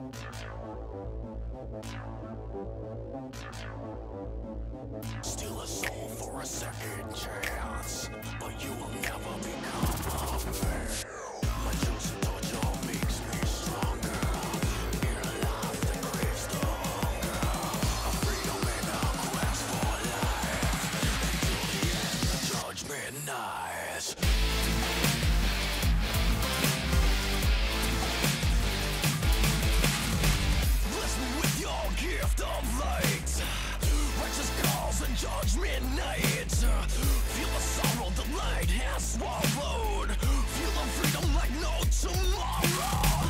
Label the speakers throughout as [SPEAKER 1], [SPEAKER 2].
[SPEAKER 1] Steal a soul for a second chance, but you will never become a man. My chosen torture makes me stronger. In a life that craves the hunger of freedom and a quest for life. Until the end, the judgment night. Bless me with your gift of light. Righteous calls and judgment night. Feel the sorrow the light has swallowed. Feel the freedom like no tomorrow.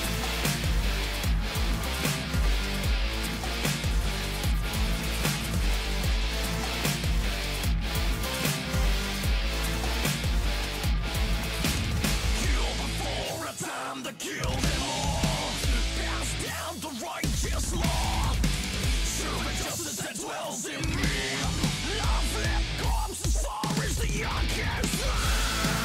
[SPEAKER 1] Kill before a time to kill them all. Pass down the righteous law. Servant justice that dwells in me. Love that comes and sorrows the young can see.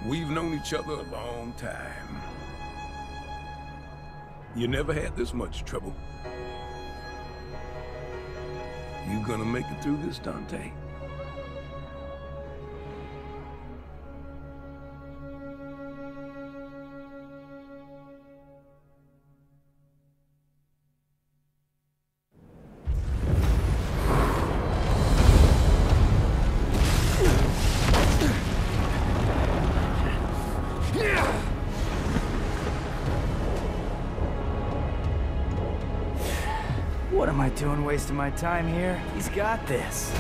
[SPEAKER 2] We've known each other a long time. You never had this much trouble. You gonna make it through this, Dante?
[SPEAKER 3] What am I doing wasting my time here? He's got this.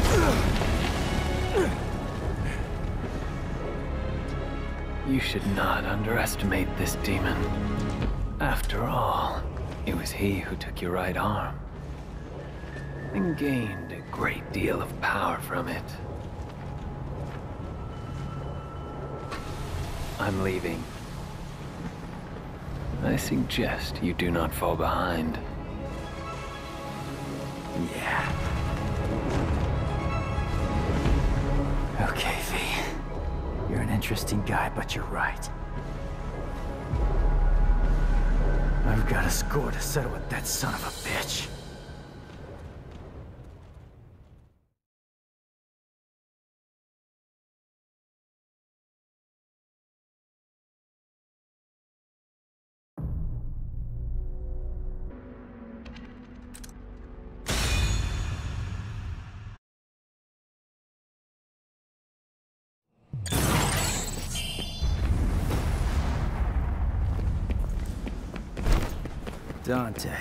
[SPEAKER 4] You should not underestimate this demon. After all, it was he who took your right arm and gained a great deal of power from it. I'm leaving. I suggest you do not fall behind.
[SPEAKER 3] Yeah. Okay, V. You're an interesting guy, but you're right. I've got a score to settle with that son of a bitch. Dante.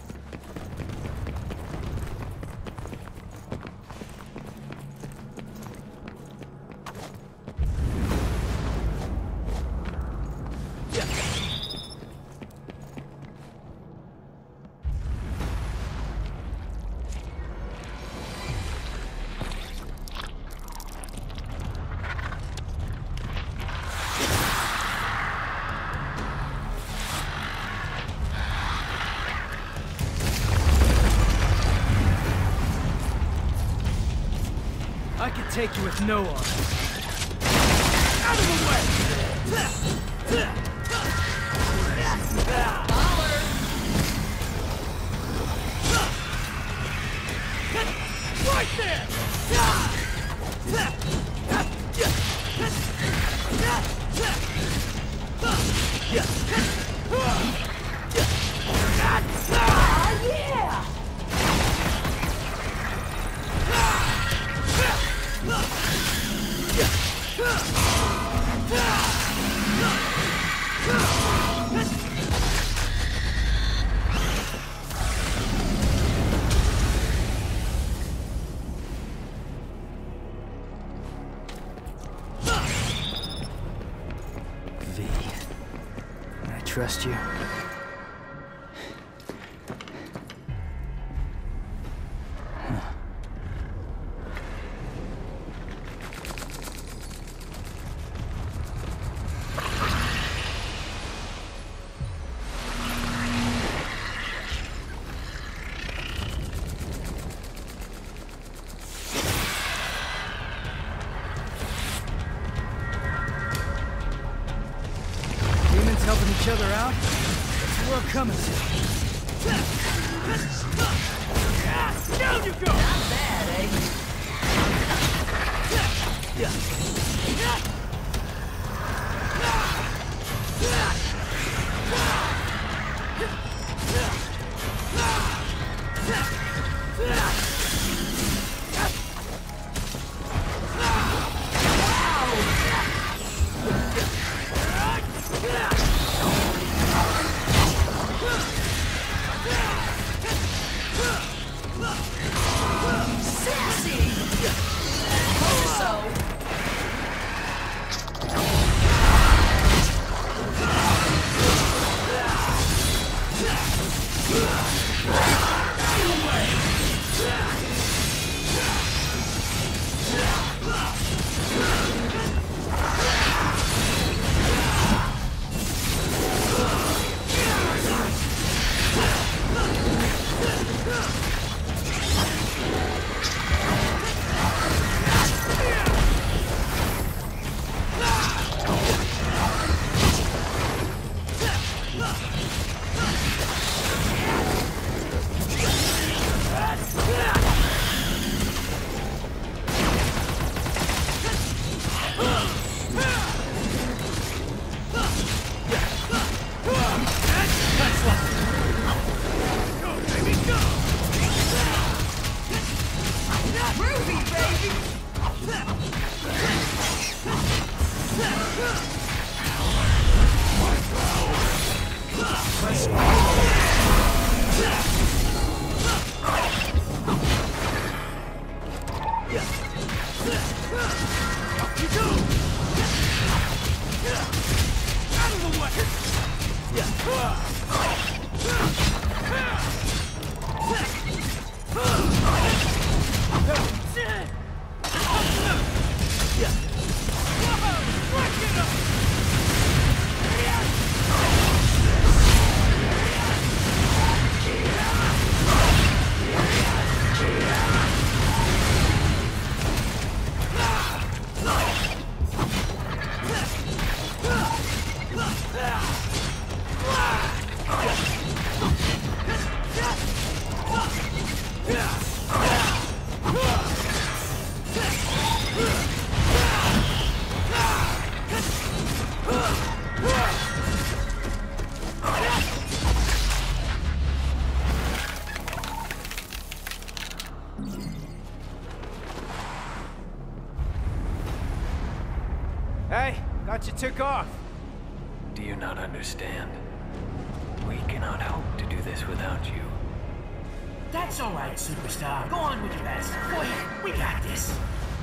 [SPEAKER 3] I could take you with no arms. Out of the way! Right there! Yeah! V, can I trust you? Helping each other out? What's the world coming to? Down you go! Not bad, eh? Wow! Hey, thought you took off.
[SPEAKER 4] Do you not understand? We cannot hope to do this without you.
[SPEAKER 5] That's all right, superstar. Go on with your best. Go ahead. We got this.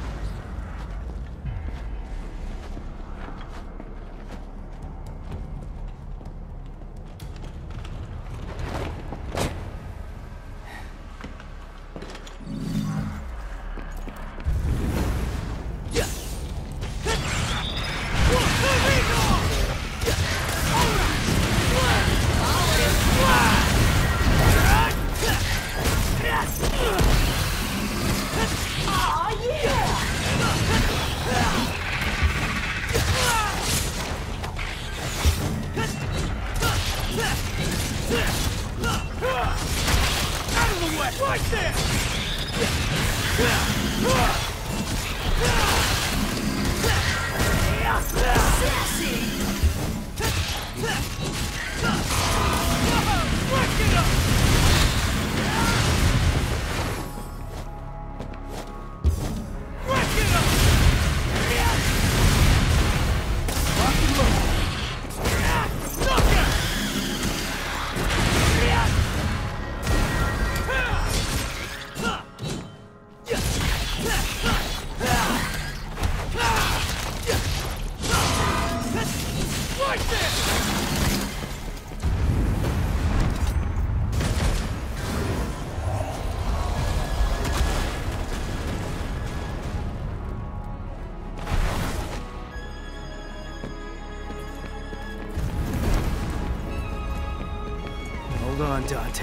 [SPEAKER 3] Hold on, Dante.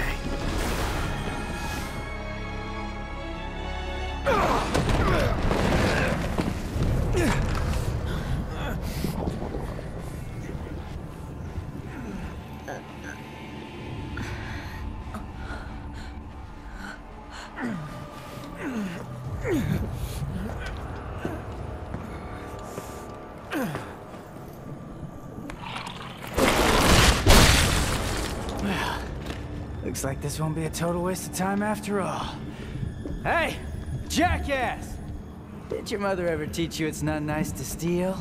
[SPEAKER 3] Looks like this won't be a total waste of time after all. Hey, jackass! Did your mother ever teach you it's not nice to steal?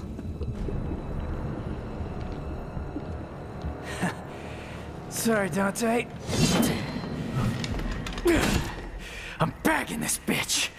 [SPEAKER 3] Sorry, Dante. I'm bagging this bitch!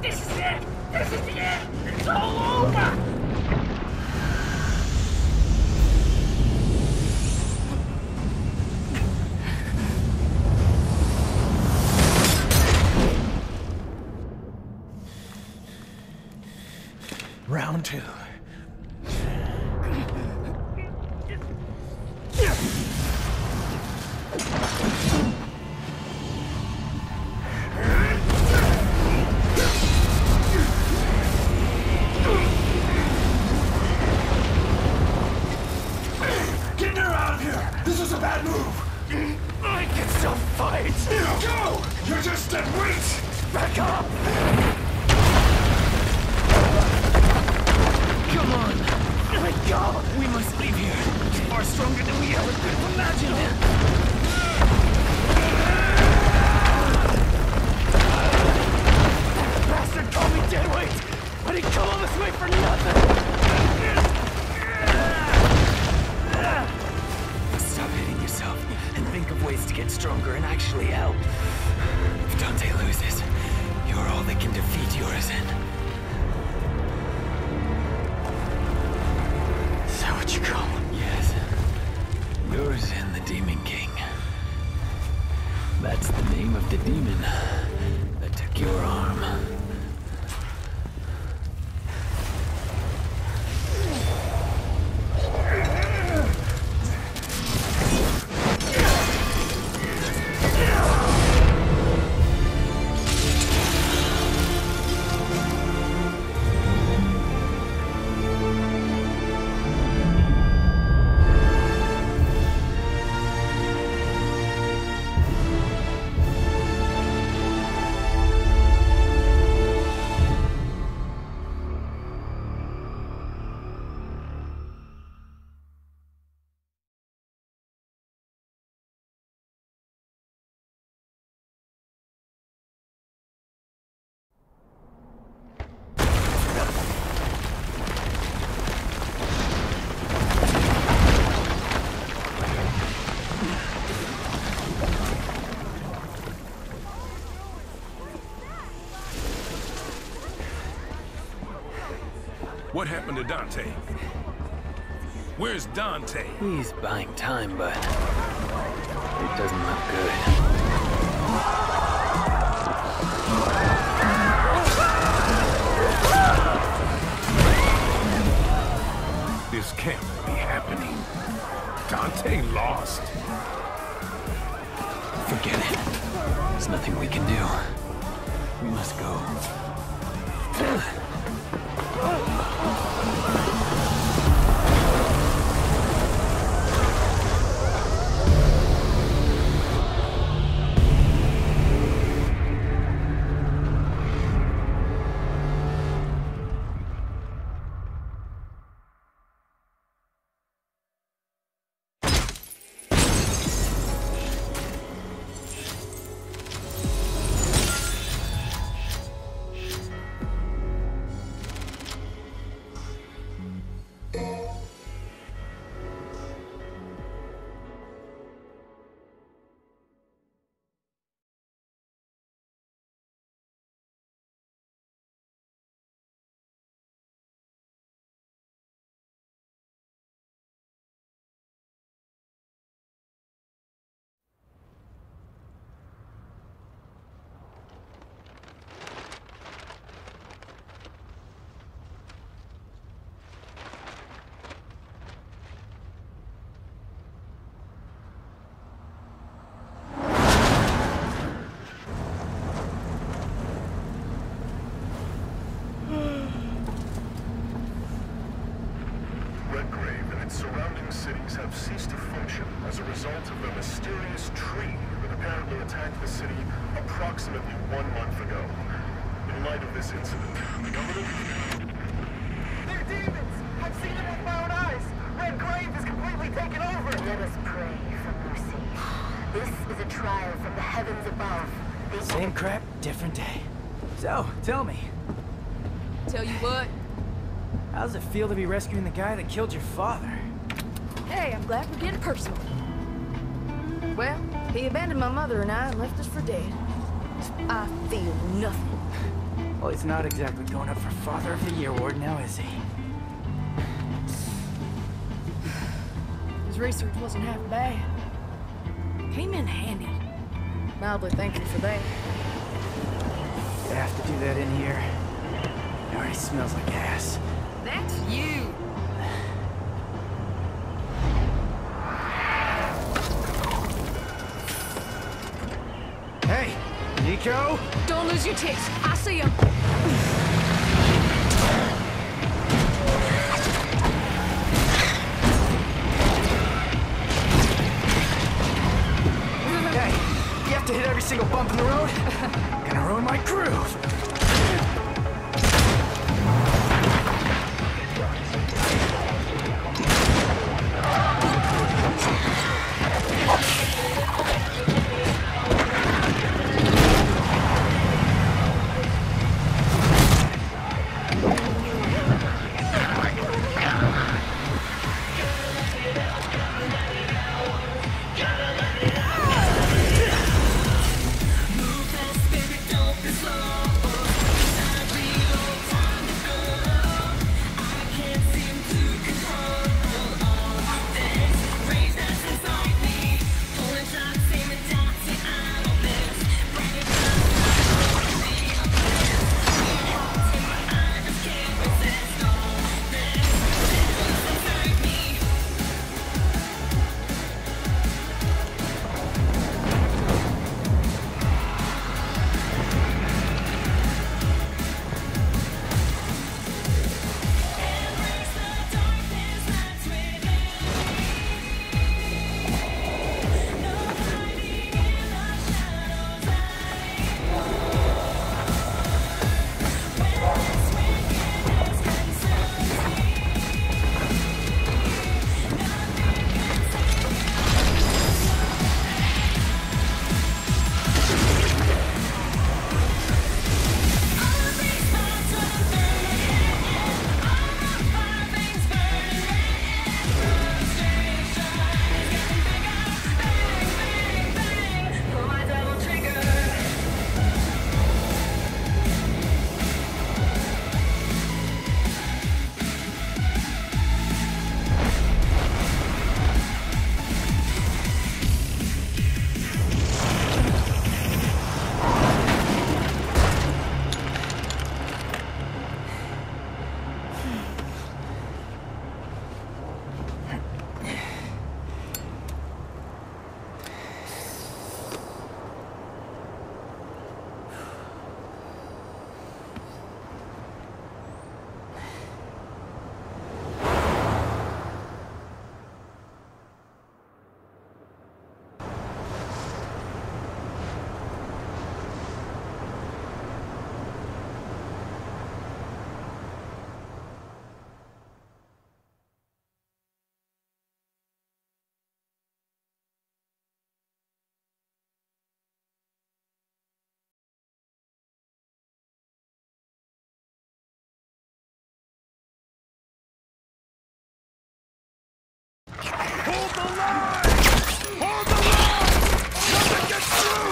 [SPEAKER 5] This is it! This is it! It's all over!
[SPEAKER 6] Round 2.
[SPEAKER 1] Get her out of here! This is a bad move!
[SPEAKER 3] I can still fight!
[SPEAKER 1] Go! You're just dead weight!
[SPEAKER 3] Back up!
[SPEAKER 4] Come on!
[SPEAKER 3] Let go!
[SPEAKER 4] We must leave here. It's far stronger than we ever could have imagined.
[SPEAKER 3] Bastard called me dead weight! But he come all this way for nothing!
[SPEAKER 4] Stop hitting yourself and think of ways to get stronger and actually help. If Dante loses, you're all that can defeat Urizen.
[SPEAKER 3] Is that what you call him?
[SPEAKER 4] Yes. Urizen, the Demon King. That's the name of the demon that took your arm.
[SPEAKER 2] What happened to Dante? Where's Dante?
[SPEAKER 4] He's buying time, but it doesn't look good.
[SPEAKER 2] This can't be happening. Dante lost.
[SPEAKER 4] Forget it. There's nothing we can do. We must go.
[SPEAKER 7] cities have ceased to function as a result of the mysterious tree that apparently attacked the city approximately 1 month ago. In light of this incident, the government...
[SPEAKER 8] They're demons! I've seen it with my own eyes! Red Grave is completely taken over!
[SPEAKER 9] Let us pray for mercy. This is a trial from the heavens above.
[SPEAKER 3] Same crap, different day. So, tell me,
[SPEAKER 10] Tell you what,
[SPEAKER 3] how does it feel to be rescuing the guy that killed your father?
[SPEAKER 10] hey, I'm glad we're getting personal. Well, he abandoned my mother and I and left us for dead. I feel nothing.
[SPEAKER 3] Well, Well, he's not exactly going up for Father of the Year award now, is he?
[SPEAKER 10] His research wasn't half bad. Came in handy. Mildly thankful for that.
[SPEAKER 3] You have to do that in here. It already smells like ass.
[SPEAKER 10] That's you.
[SPEAKER 3] Hey, Nico?
[SPEAKER 10] Don't lose your tits. I see him.
[SPEAKER 3] Hey, you have to hit every single bump in the road? Gonna ruin my groove.
[SPEAKER 2] Hold the line! Hold the line! Nothing gets through!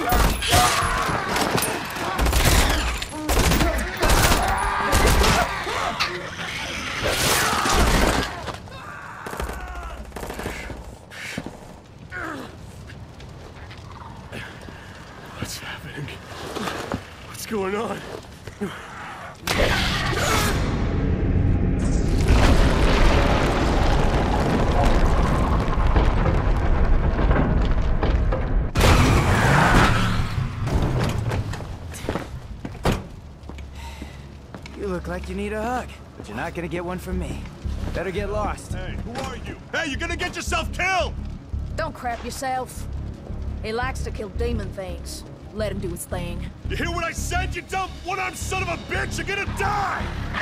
[SPEAKER 7] What's happening? What's going on?
[SPEAKER 3] You look like you need a hug, but you're not gonna get one from me. Better get lost.
[SPEAKER 7] Hey, who are you? Hey, you're gonna get yourself killed!
[SPEAKER 10] Don't crap yourself. He likes to kill demon things. Let him do his thing.
[SPEAKER 7] You hear what I said, you dumb one-armed son of a bitch? You're gonna die!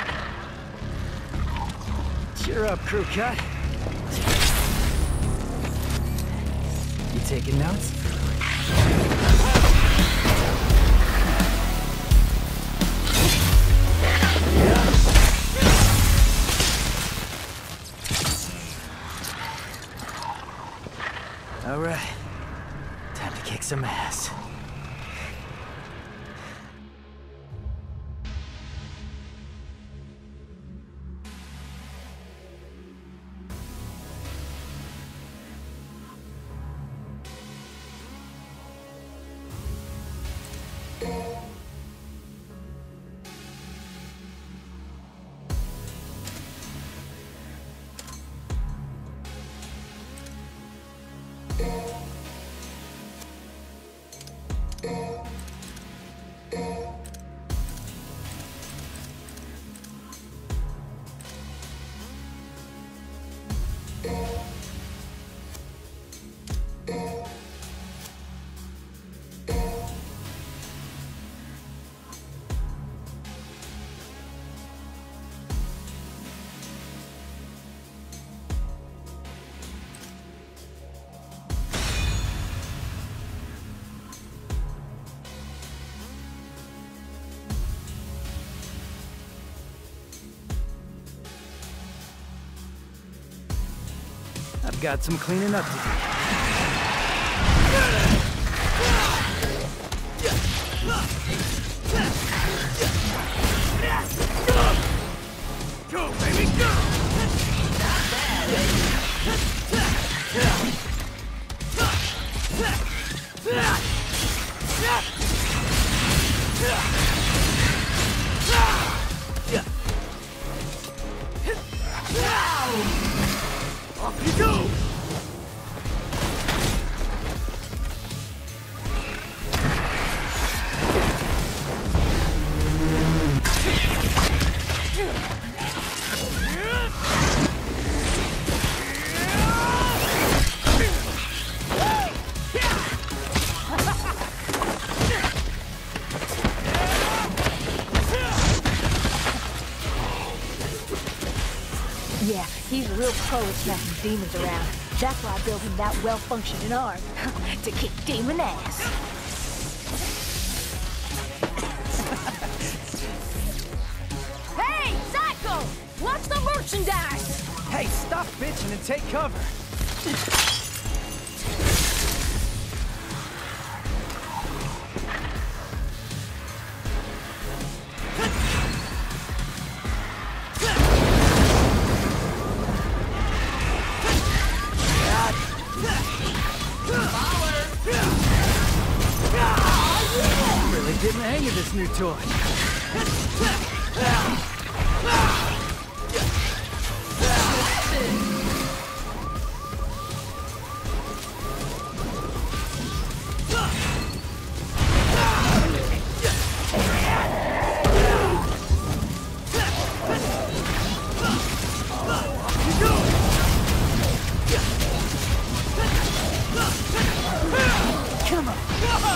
[SPEAKER 3] Cheer up, crew cut. You taking notes? All right. Time to kick some ass. I've got some cleaning up to do.
[SPEAKER 2] Go, baby, go! Off you go!
[SPEAKER 6] Yeah, he's a real pro at smacking demons around. That's why I built him that well-functioning arm. To kick demon ass. Hey, Psycho! Watch the merchandise!
[SPEAKER 3] Hey, stop bitching and take cover. Really getting the hang of this new toy.
[SPEAKER 6] Come on!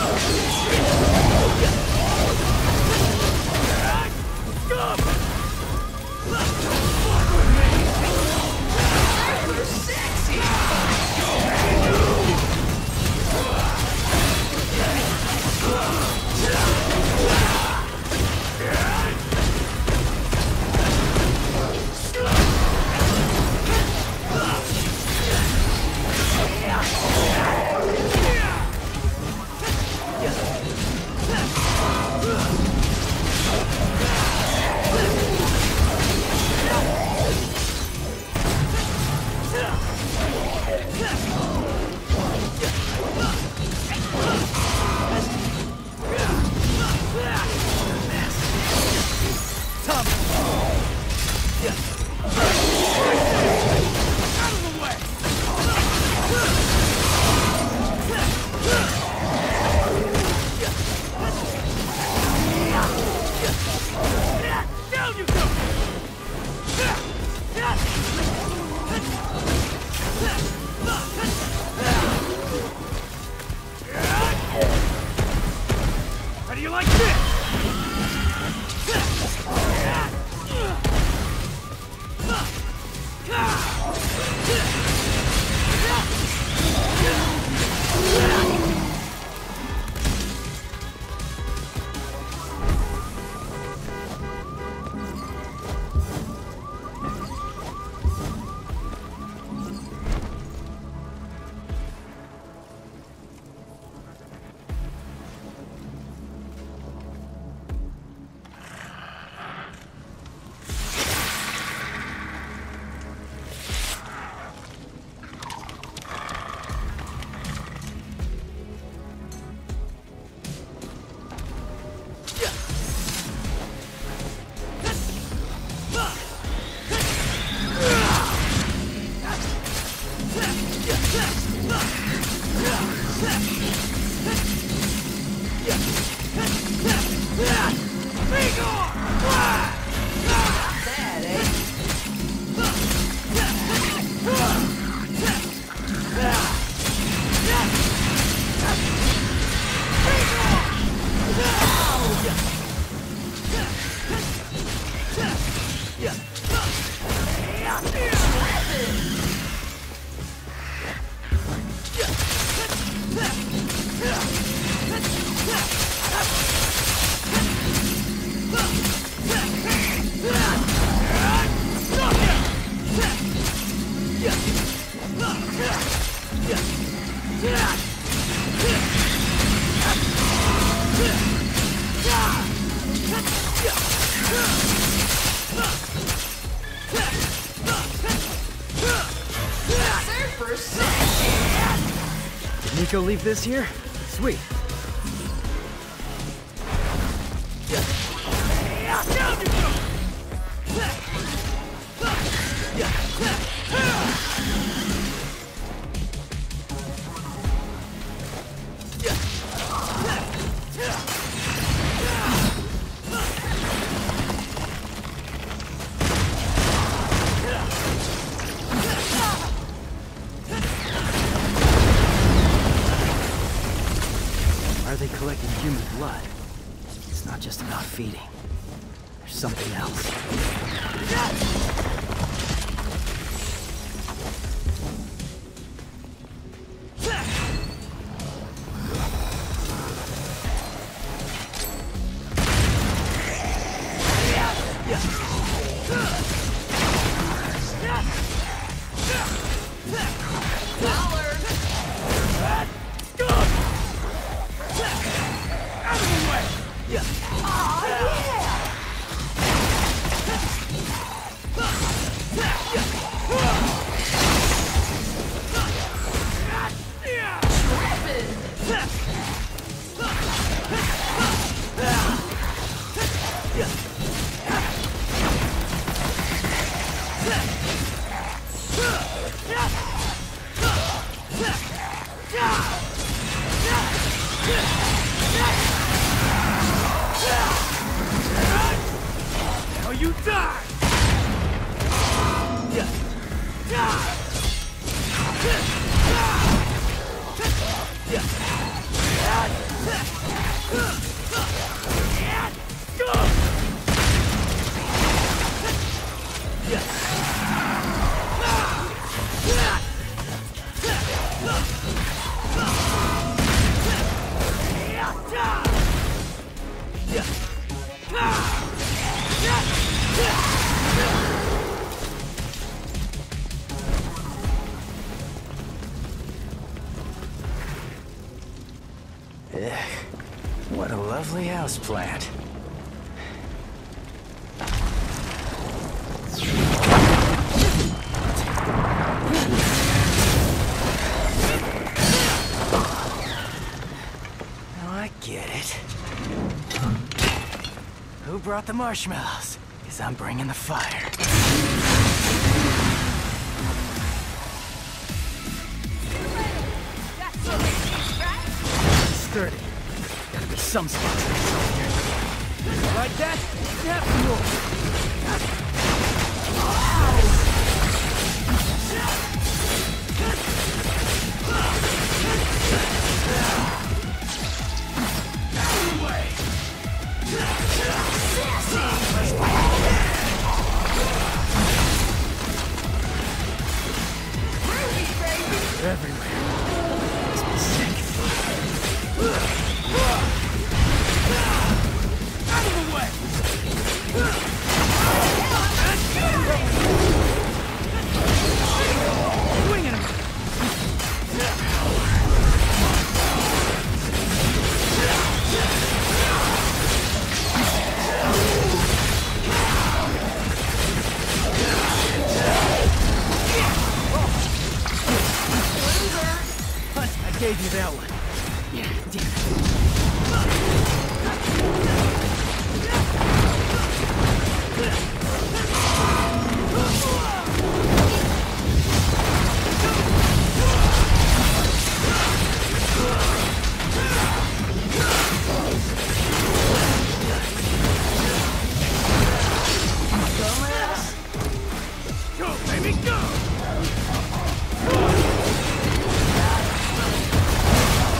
[SPEAKER 2] How do you like this?
[SPEAKER 3] Nico leave this here? Sweet. Are they collecting human blood? It's not just about feeding. There's something else. Now you die! What a lovely houseplant. Now I get it. Who brought the marshmallows? 'Cause I'm bringing the fire. Sturdy. Gotta be some spots in this over here. Like that? Snap more. Everywhere. Makes me sick. Out of the way! Swinging him! I gave you that one. Yeah, damn it. Go, baby, go!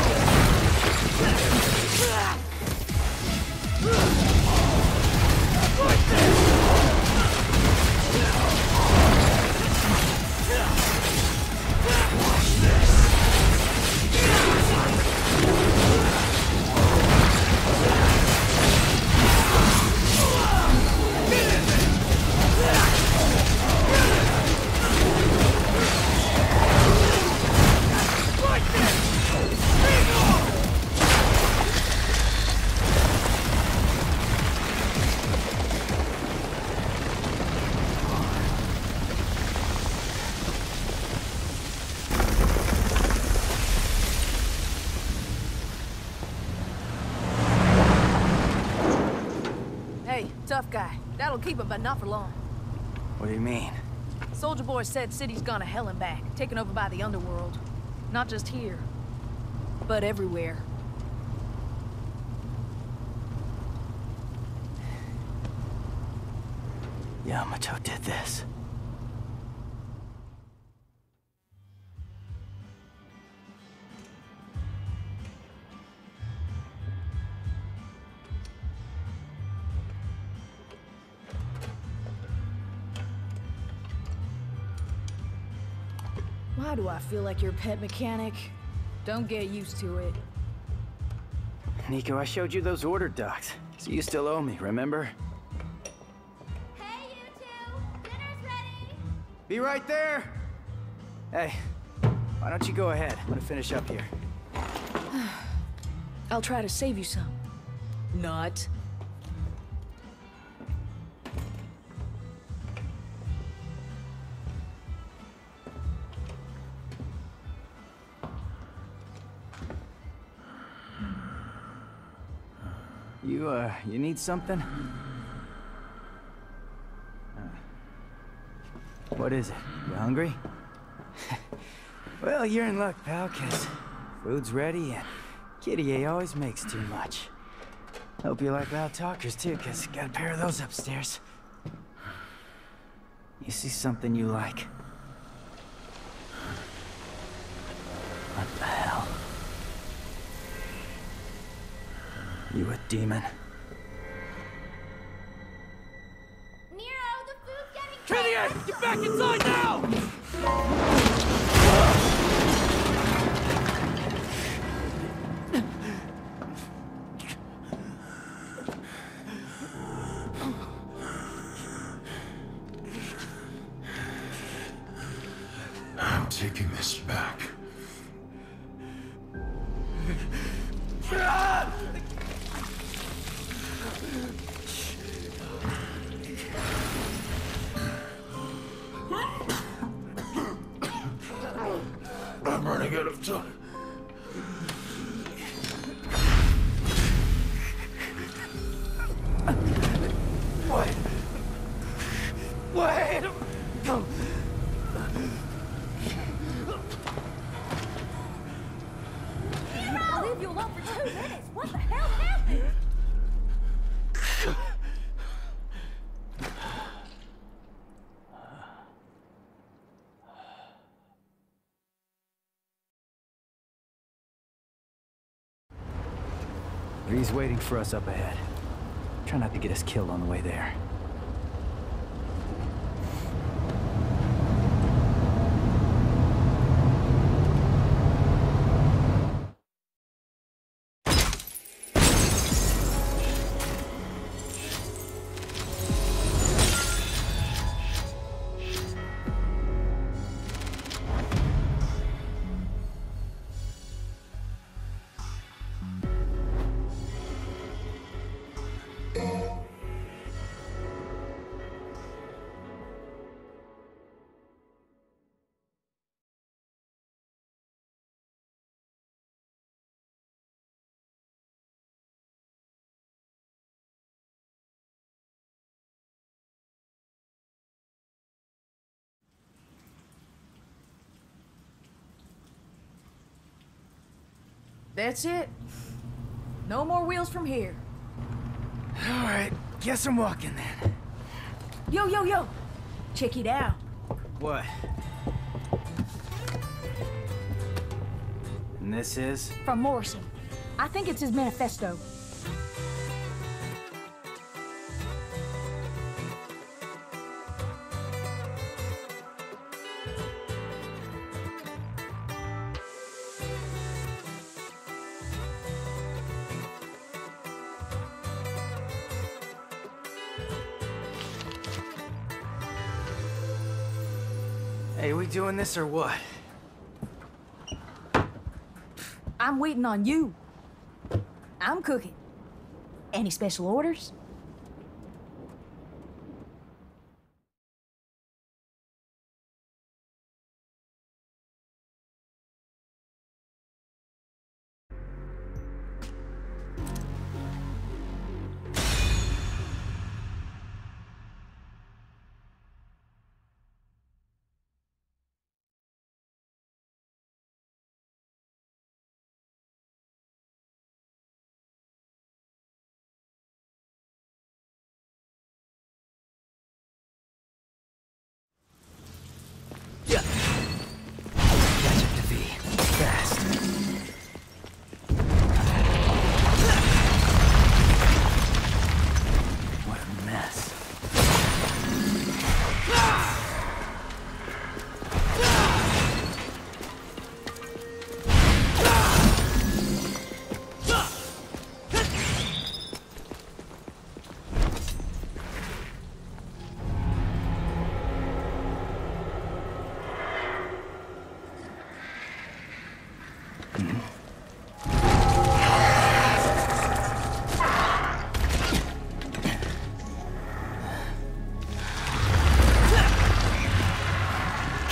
[SPEAKER 10] That'll keep him, but not for long.
[SPEAKER 3] What do you mean?
[SPEAKER 10] Soldier Boy said city's gone to hell and back, taken over by the underworld. Not just here, but everywhere.
[SPEAKER 3] Yamato did this.
[SPEAKER 10] Why do I feel like your pet mechanic? Don't get used to it.
[SPEAKER 3] Nico, I showed you those order docs, so you still owe me, remember?
[SPEAKER 9] Hey, you two! Dinner's ready!
[SPEAKER 3] Be right there! Hey, why don't you go ahead? I'm gonna finish up here.
[SPEAKER 10] I'll try to save you some. Not.
[SPEAKER 3] You need something? What is it? You hungry? Well, you're in luck, pal, 'cause food's ready and Kitty A always makes too much. Hope you like loud talkers, too, 'cause got a pair of those upstairs. You see something you like? What the hell? You a demon?
[SPEAKER 9] Nero, the food's getting
[SPEAKER 2] Kitty, get back inside now!
[SPEAKER 1] I'm taking this back. I'm running out of time.
[SPEAKER 3] Wait!
[SPEAKER 6] I'll leave you alone for 2 minutes. What the hell happened?
[SPEAKER 3] He's waiting for us up ahead. Try not to get us killed on the way there.
[SPEAKER 10] That's it. No more wheels from here.
[SPEAKER 3] All right, guess I'm walking then.
[SPEAKER 10] Yo, yo, yo! Check it out.
[SPEAKER 3] What? And this is?
[SPEAKER 6] From Morrison. I think it's his manifesto.
[SPEAKER 3] Hey, we doing this or what?
[SPEAKER 6] I'm waiting on you. I'm cooking. Any special orders?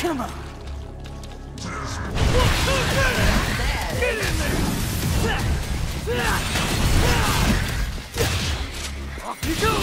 [SPEAKER 3] Come on.
[SPEAKER 2] Get in there! Off you go!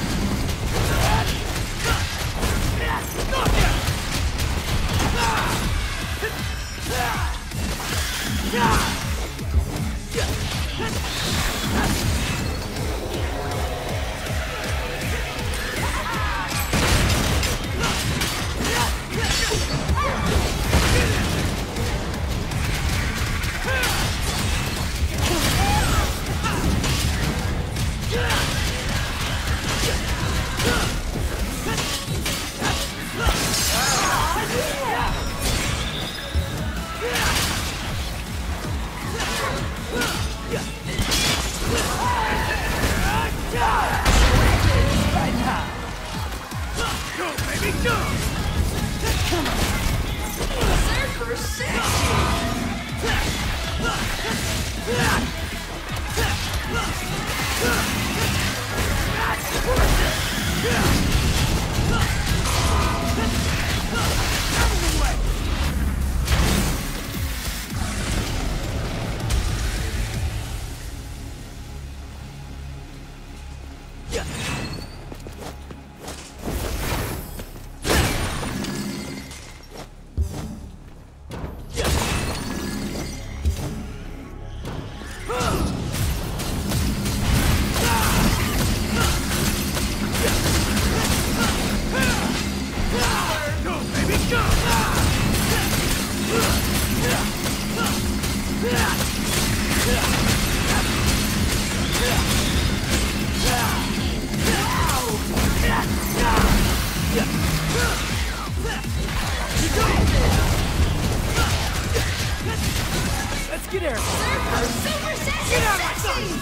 [SPEAKER 3] Let's get air.
[SPEAKER 2] Super sexy! Get out of my sight!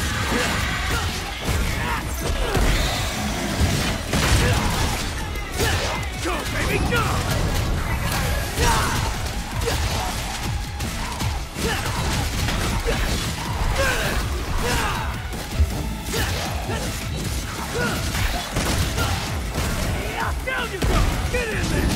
[SPEAKER 2] Go, baby, go! Down you go! Get in there!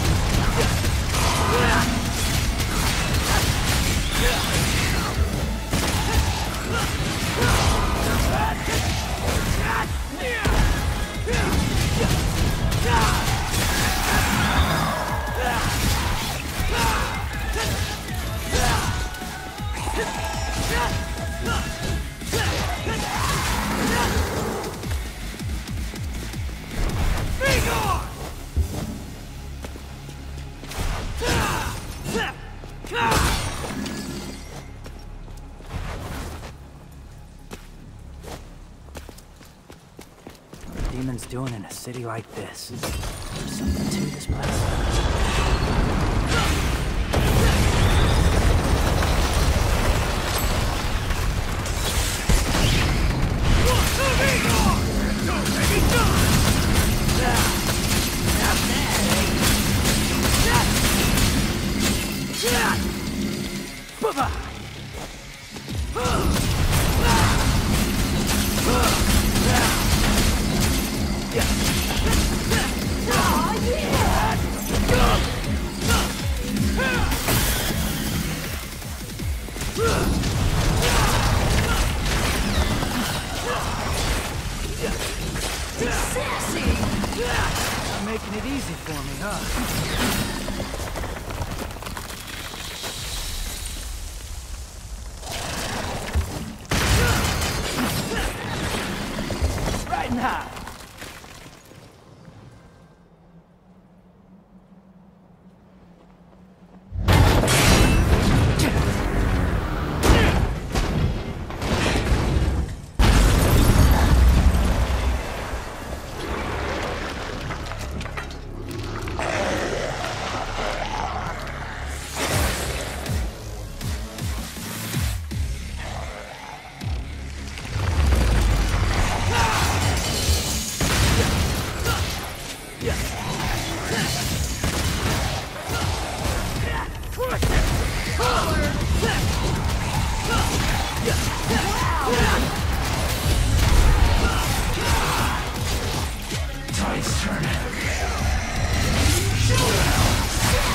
[SPEAKER 3] Demons doing in a city like this? There's something to this place. Making it easy for me, huh? Riding high.
[SPEAKER 2] Tide's turning.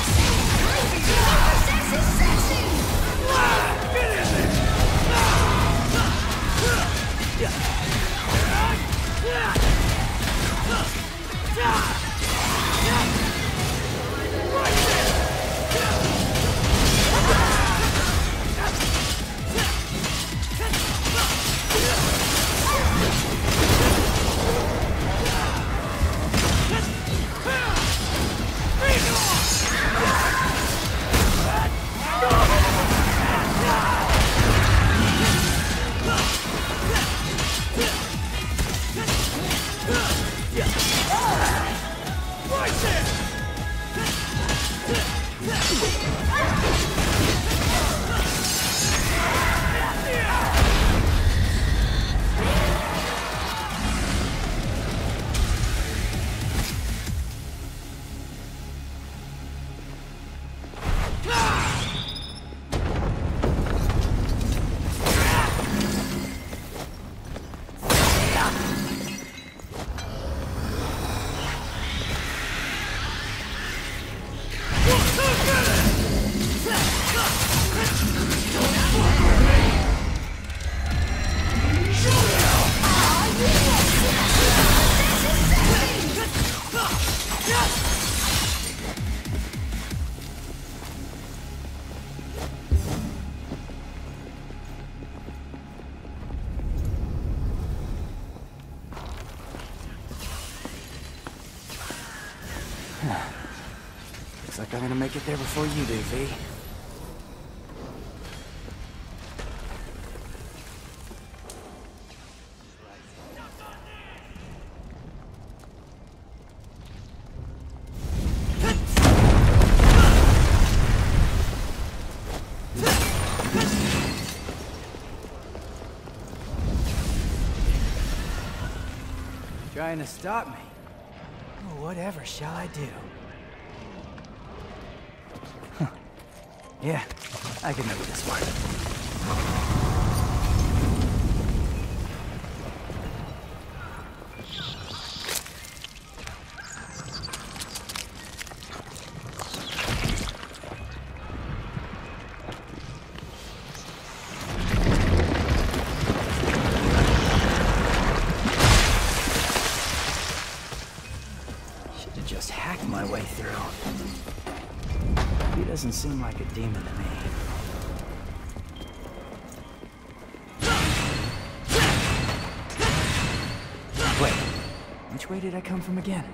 [SPEAKER 3] Looks like I'm gonna make it there before you do, V. Trying to stop me? Oh, whatever shall I do? Huh. Yeah, I can make this work. My way through. He doesn't seem like a demon to me. Wait, which way did I come from again?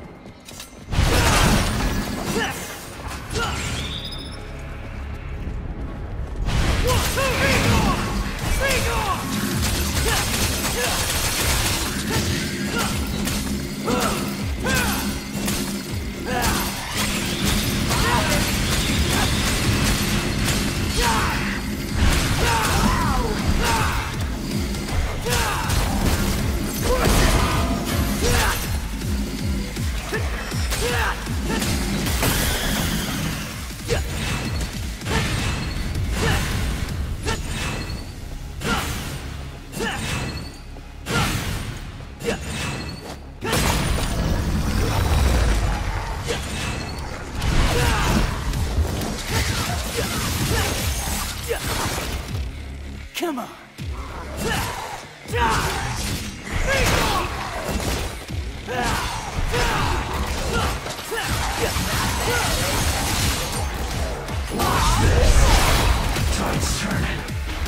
[SPEAKER 3] Come on.
[SPEAKER 1] Tide's turning.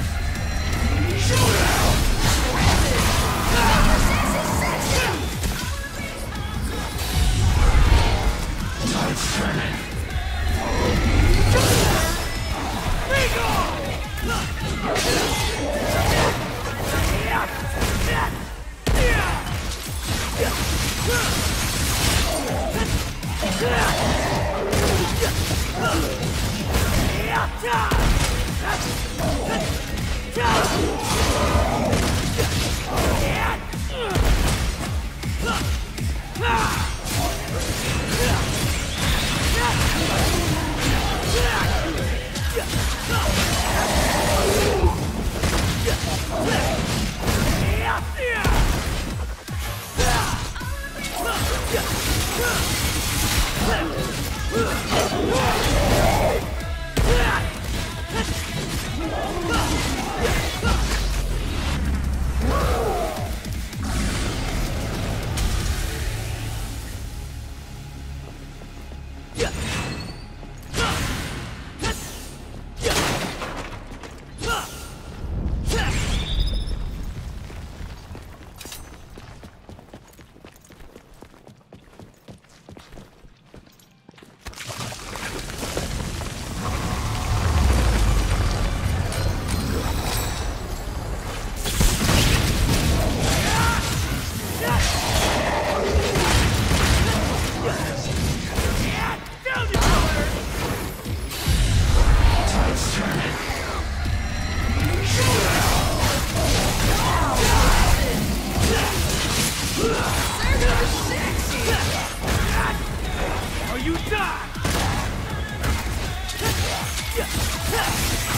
[SPEAKER 1] Tide's turning.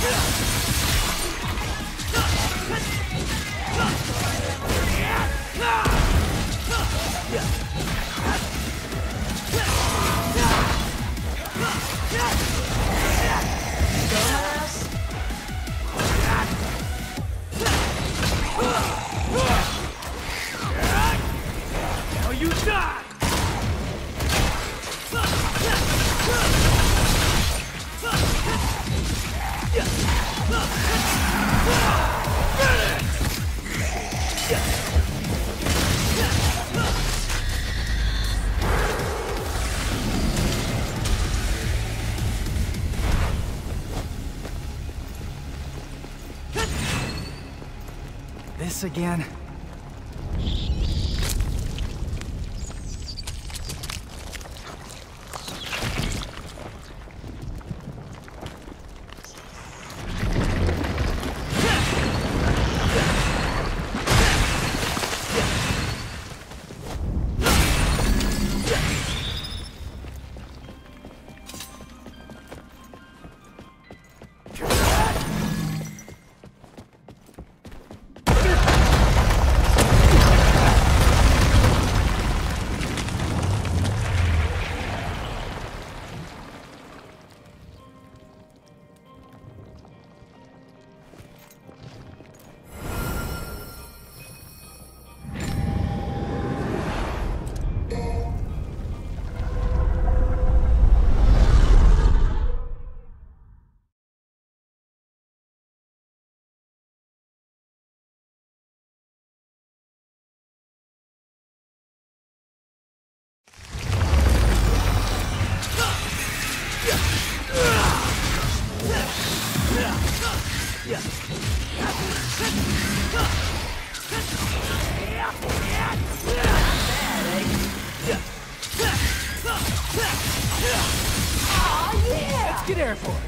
[SPEAKER 2] Now you die!
[SPEAKER 3] This again?
[SPEAKER 2] Let's get air for it.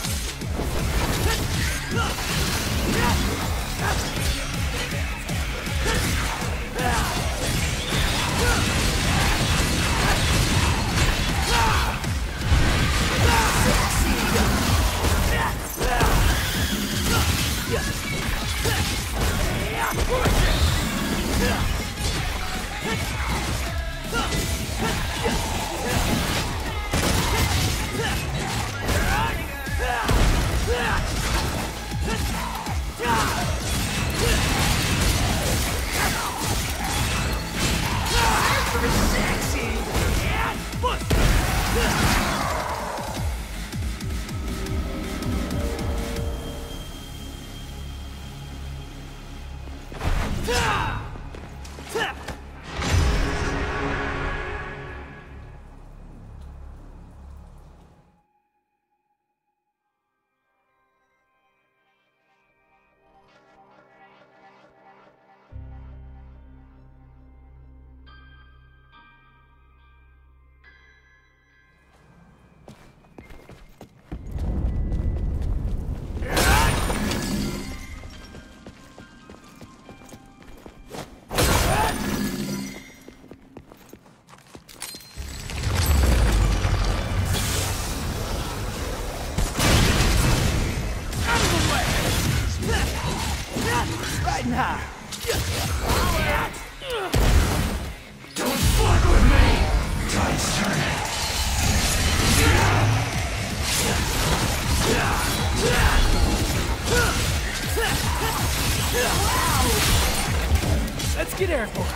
[SPEAKER 2] Let's get air for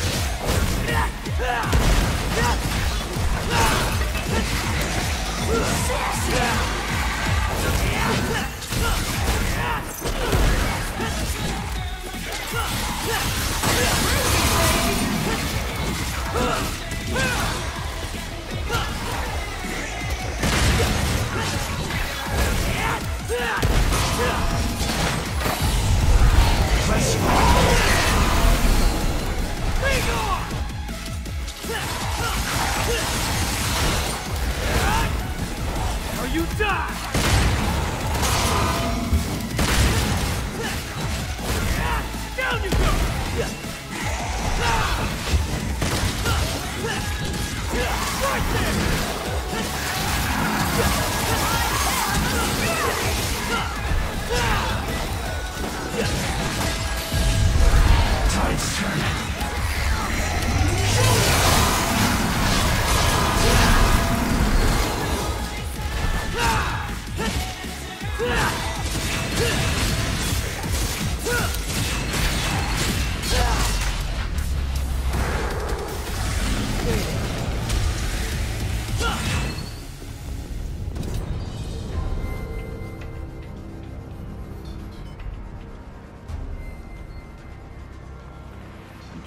[SPEAKER 2] Or you die! Down you go! Right there!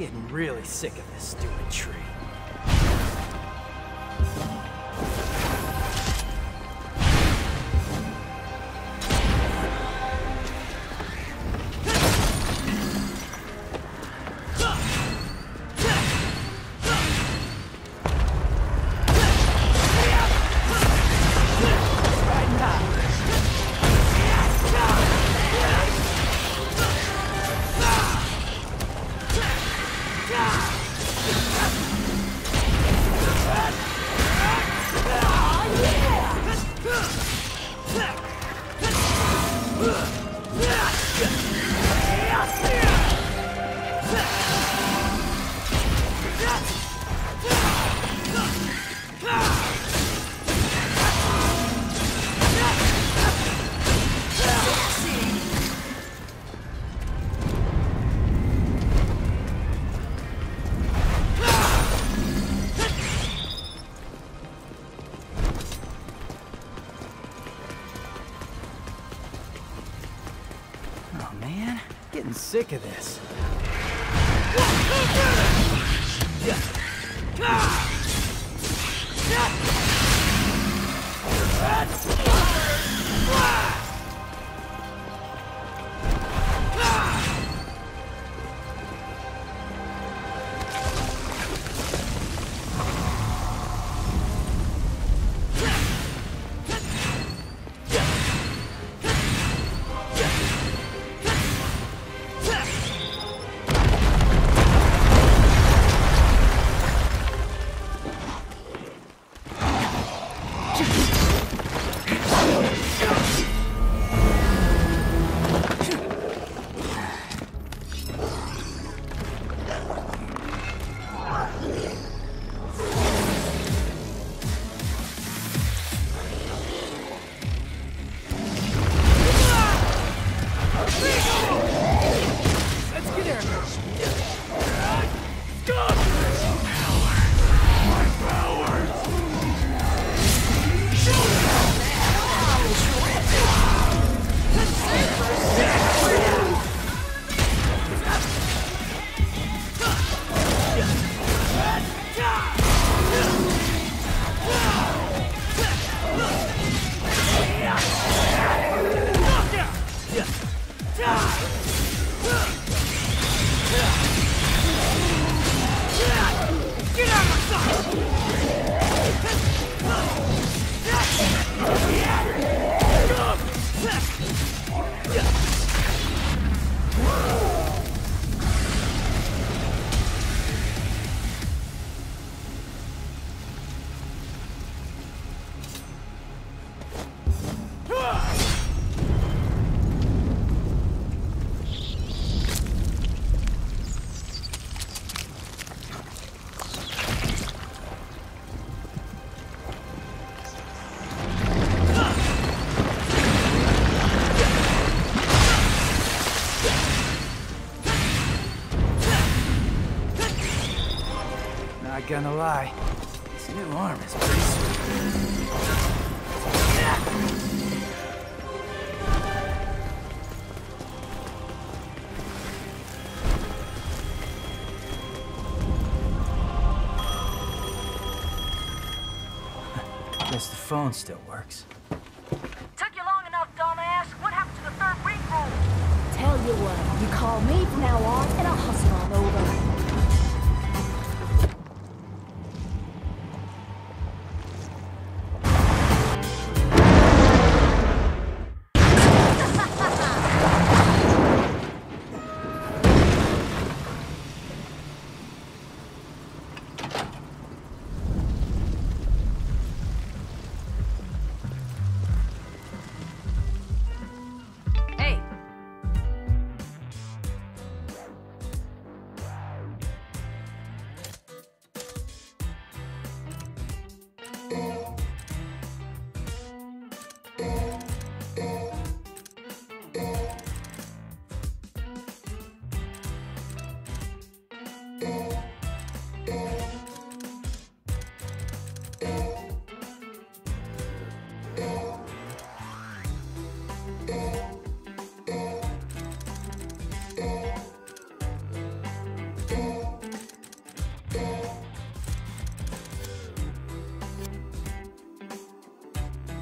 [SPEAKER 3] Getting really sick of this stupid tree. Sick of this. Not gonna lie, this new arm is pretty sweet. Guess the phone still works.
[SPEAKER 6] Took you long enough, dumbass. What happened to the third ring room? Tell you what, you call me from now on, and I'll hustle on over.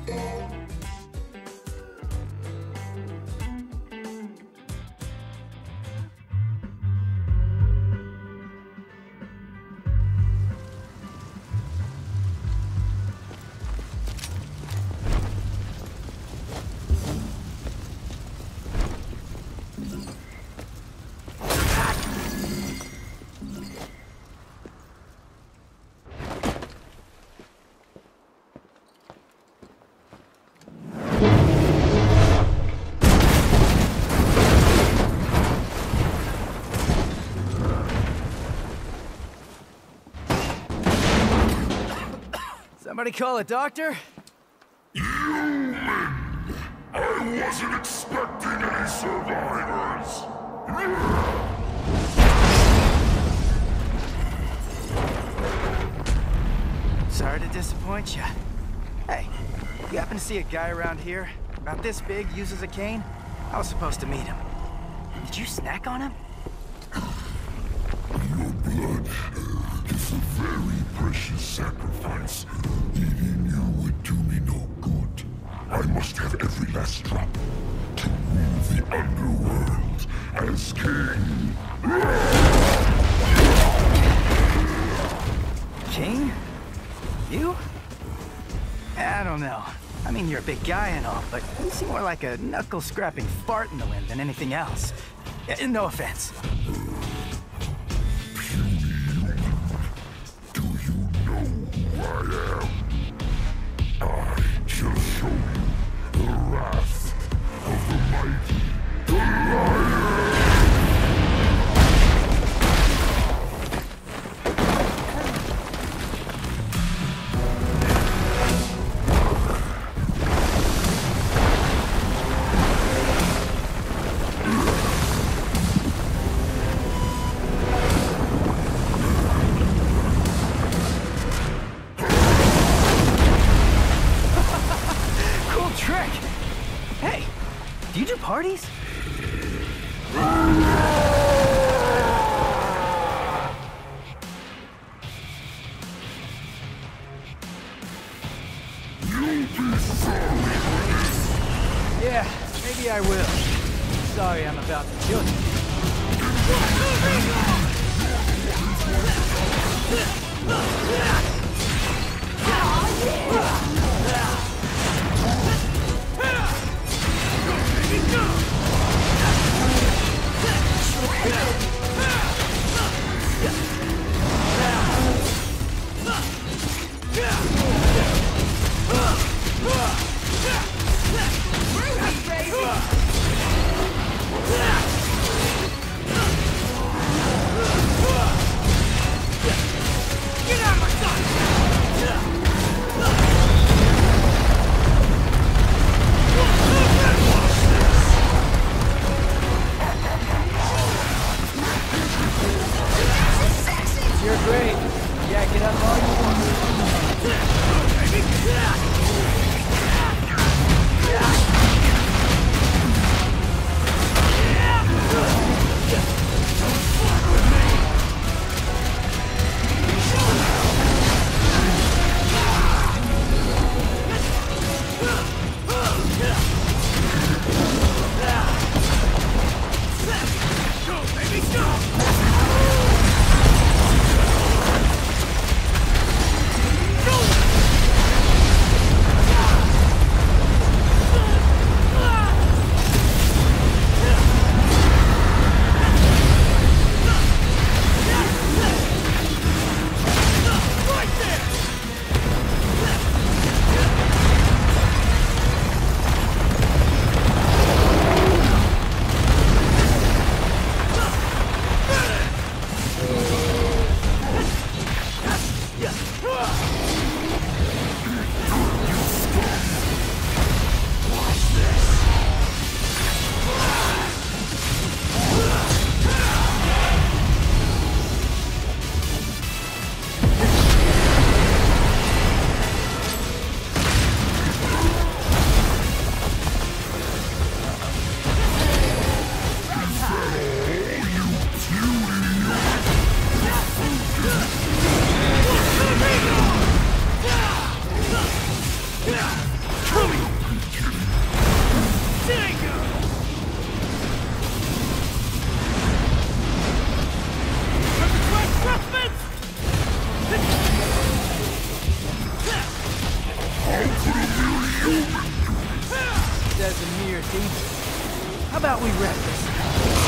[SPEAKER 3] Somebody call a doctor?
[SPEAKER 2] Human! I wasn't expecting any survivors!
[SPEAKER 3] Sorry to disappoint you. Hey, you happen to see a guy around here? About this big, uses a cane? I was supposed to meet him. Did you snack on him?
[SPEAKER 2] Your blood is a very precious sacrifice. Eating you would do me no good. I must have every last drop to rule the underworld as king.
[SPEAKER 3] King? You? I don't know. I mean, you're a big guy and all, but you seem more like a knuckle-scrapping fart in the wind than anything else. No offense.
[SPEAKER 2] Do you know who I am? I shall show you the wrath of the mighty Goliath!
[SPEAKER 3] Parties? Yeah, maybe I will. Sorry I'm about to kill you.
[SPEAKER 2] Get out of my sight!
[SPEAKER 3] How about we wrap this up?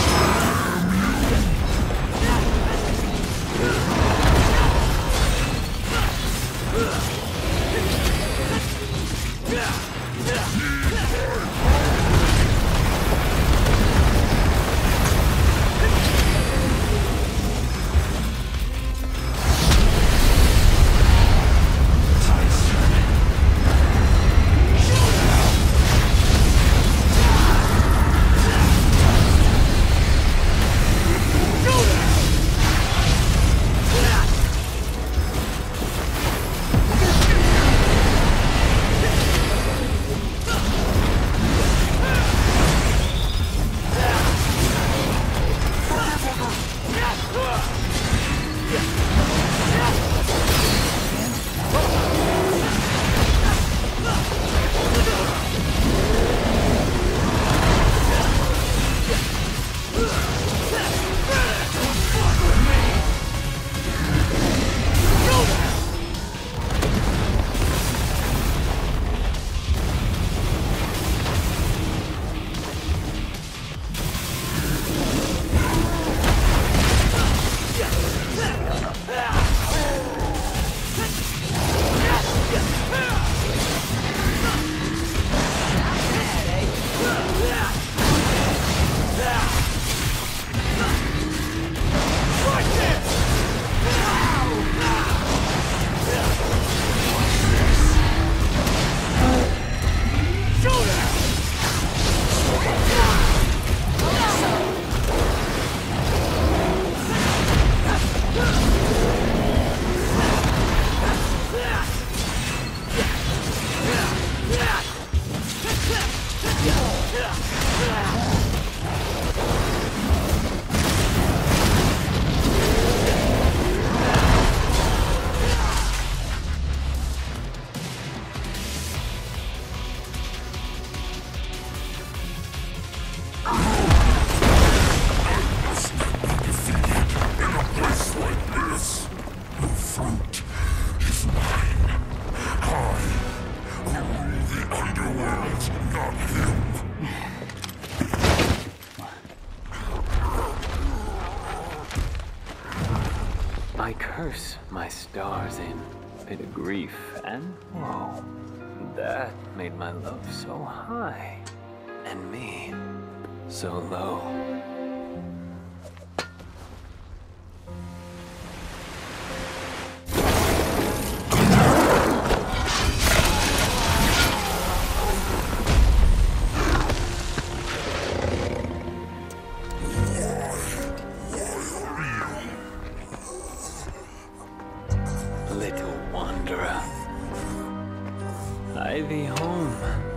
[SPEAKER 4] I curse my stars in pit of grief and woe. That made my love so high, and me so low. Little wanderer, I thee home.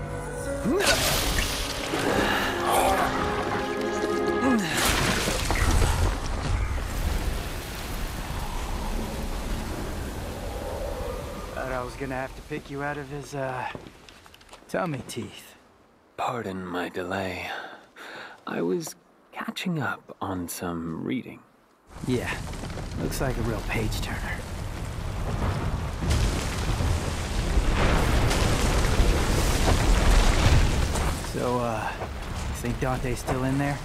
[SPEAKER 3] Thought I was gonna have to pick you out of his, tummy teeth.
[SPEAKER 4] Pardon my delay. I was catching up on some reading.
[SPEAKER 3] Yeah, looks like a real page-turner. So, think Dante's still in there?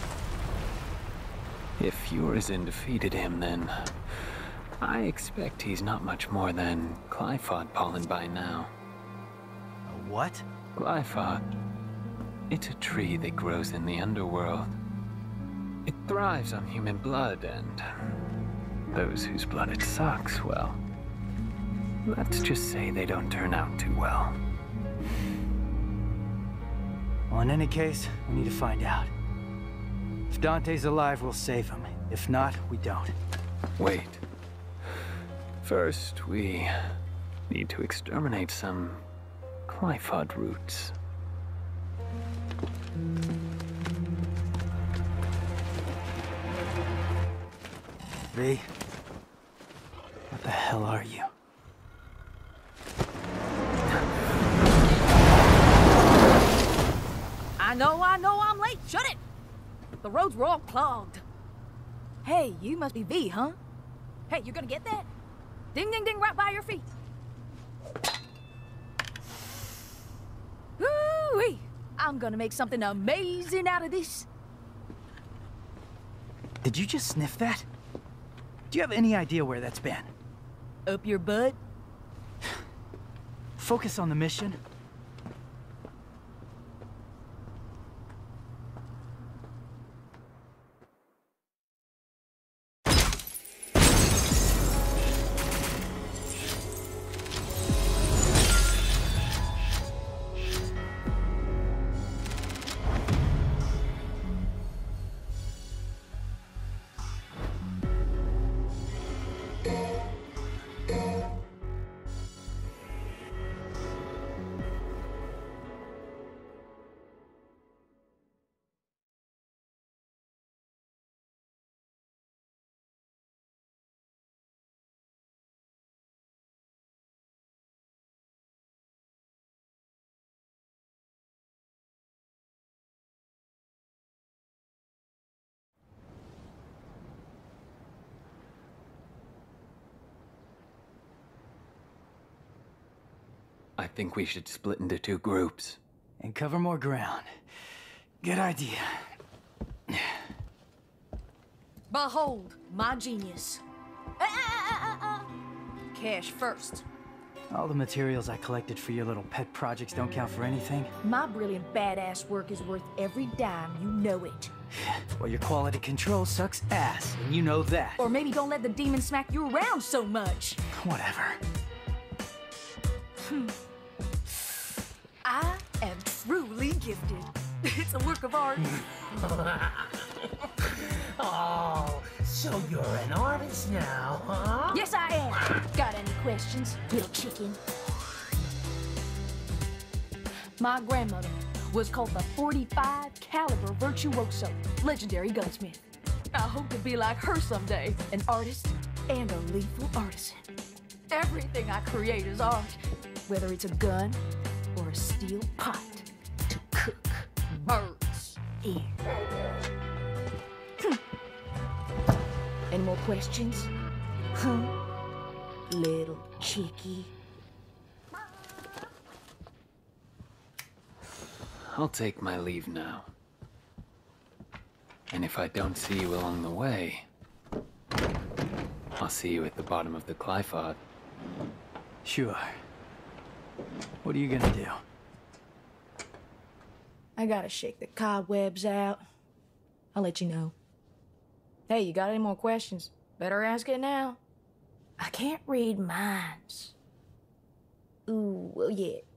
[SPEAKER 4] If Urizen defeated him, then I expect he's not much more than Glyphod pollen by now.
[SPEAKER 3] A what?
[SPEAKER 4] Glyphod. It's a tree that grows in the underworld. It thrives on human blood, and those whose blood it sucks, well, let's just say they don't turn out too well.
[SPEAKER 3] Well, in any case, we need to find out. If Dante's alive, we'll save him. If not, we don't.
[SPEAKER 4] Wait. First, we need to exterminate some Glyphod roots.
[SPEAKER 3] V, what the hell are you?
[SPEAKER 6] I know I'm late. Shut it! The roads were all clogged. Hey, you must be V, huh? Hey, you gonna get that? Ding, ding, ding, right by your feet. Ooh-wee! I I'm gonna make something amazing out of this.
[SPEAKER 3] Did you just sniff that? Do you have any idea where that's been?
[SPEAKER 6] Up your butt?
[SPEAKER 3] Focus on the mission.
[SPEAKER 4] I think we should split into 2 groups.
[SPEAKER 3] And cover more ground. Good idea.
[SPEAKER 6] Behold, my genius. Cash first.
[SPEAKER 3] All the materials I collected for your little pet projects don't count for anything.
[SPEAKER 6] My brilliant badass work is worth every dime, you know it.
[SPEAKER 3] Well, your quality control sucks ass, and you know that.
[SPEAKER 6] Or maybe don't let the demon smack you around so much.
[SPEAKER 3] Whatever.
[SPEAKER 6] I am truly gifted. It's a work of art.
[SPEAKER 5] Oh, so you're an artist now, huh?
[SPEAKER 6] Yes, I am. Got any questions, little chicken? My grandmother was called the 45 caliber virtuoso, legendary gunsmith. I hope to be like her someday, an artist and a lethal artisan. Everything I create is art, whether it's a gun or a steel pot to cook birds in. Any more questions? Huh? Little chickie.
[SPEAKER 4] I'll take my leave now. And if I don't see you along the way, I'll see you at the bottom of the Glyphod.
[SPEAKER 3] Sure. What are you gonna do?
[SPEAKER 6] I gotta shake the cobwebs out. I'll let you know. Hey, you got any more questions? Better ask it now. I can't read minds. Ooh, well, yeah.